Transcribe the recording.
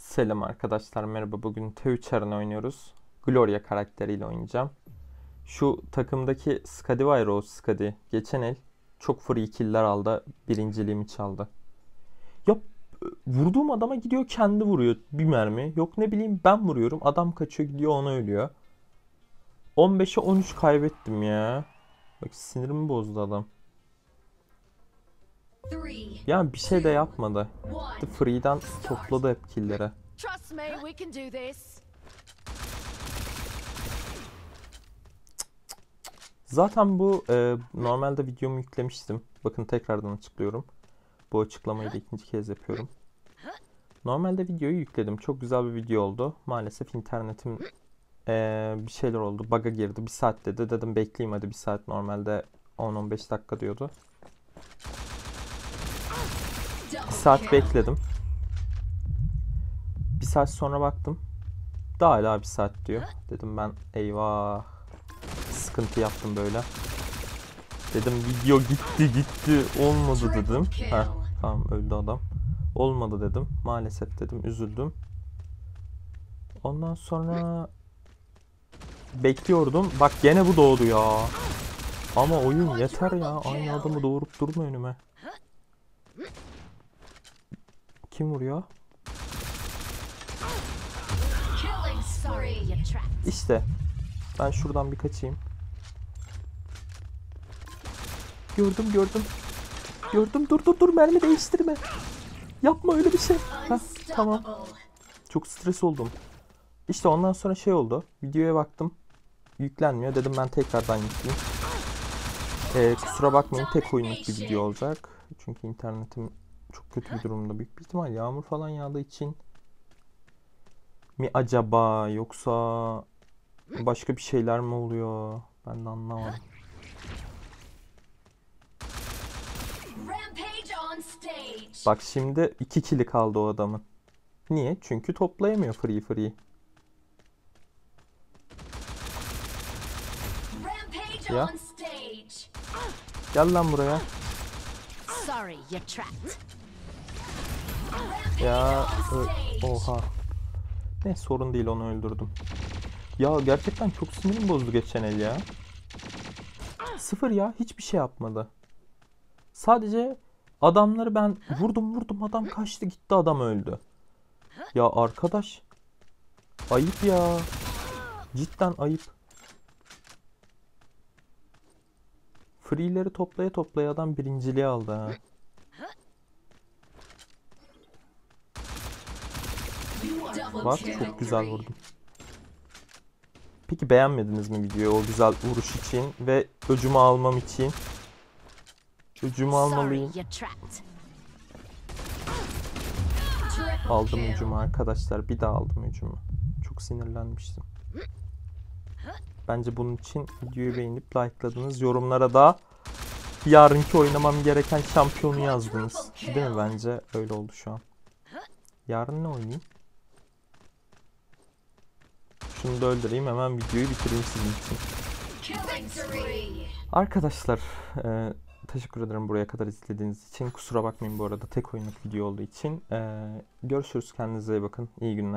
Selam arkadaşlar, merhaba. Bugün T3 Arena oynuyoruz. Gloria karakteriyle oynayacağım. Şu takımdaki Skadi var ya, o Skadi. Geçen el çok free kill'ler aldı. Birinciliğimi çaldı. Ya vurduğum adama gidiyor kendi vuruyor bir mermi. Yok ne bileyim ben vuruyorum. Adam kaçıyor gidiyor ona ölüyor. 15'e 13 kaybettim ya. Bak sinirimi bozdu adam. Yani bir şey de yapmadı. Free'den topladı hep kill'leri. Zaten bu normalde videomu yüklemiştim. Bakın tekrardan açıklıyorum. Bu açıklamayı da ikinci kez yapıyorum. Normalde videoyu yükledim. Çok güzel bir video oldu. Maalesef internetim bir şeyler oldu. Bug'a girdi. Bir saat dedi. Dedim bekleyeyim hadi bir saat. Normalde 10-15 dakika diyordu. Bir saat bekledim. Bir saat sonra baktım. Daha hala bir saat diyor. Dedim ben eyvah. Sıkıntı yaptım böyle. Dedim video gitti olmadı dedim. Heh, tamam öldü adam. Olmadı dedim. Maalesef dedim, üzüldüm. Ondan sonra bekliyordum. Bak gene bu doğdu ya. Ama oyun yeter ya. Aynı adamı doğurup durma önüme. Kim vuruyor? İşte. Ben şuradan bir kaçayım. Gördüm. Gördüm. Dur. Mermi değiştirme. Yapma öyle bir şey. Heh, tamam. Çok stres oldum. İşte ondan sonra şey oldu. Videoya baktım. Yüklenmiyor. Dedim ben tekrardan yükleyeyim. Kusura bakmayın, tek oyunluk bir video olacak. Çünkü internetim çok kötü bir durumda. Büyük bir ihtimal yağmur falan yağdığı için mi acaba, yoksa başka bir şeyler mi oluyor? Ben de anlamadım. Bak şimdi 2 kill'i kaldı o adamın. Niye? Çünkü toplayamıyor free. Ya. Gel lan buraya. Ya oha. Ne sorun değil, onu öldürdüm. Ya gerçekten çok sinirim bozdu geçen el ya. Sıfır ya, hiçbir şey yapmadı. Sadece adamları ben vurdum, adam kaçtı gitti, adam öldü. Ya arkadaş, ayıp ya. Cidden ayıp. Free'leri toplaya adam birinciliği aldı ha. Bak çok güzel vurdum. Peki beğenmediniz mi videoyu o güzel vuruş için ve öcümü almam için? Öcümü almalıyım. Aldım öcümü arkadaşlar. Bir daha aldım öcümü. Çok sinirlenmiştim. Bence bunun için videoyu beğenip like'ladınız. Yorumlara da yarınki oynamam gereken şampiyonu yazdınız. Değil mi? Bence öyle oldu şu an. Yarın ne oynayayım? Şunu da öldüreyim, hemen videoyu bitireyim sizin için. Arkadaşlar teşekkür ederim buraya kadar izlediğiniz için. Kusura bakmayın bu arada, tek oyunluk video olduğu için. Görüşürüz, kendinize iyi bakın. İyi günler.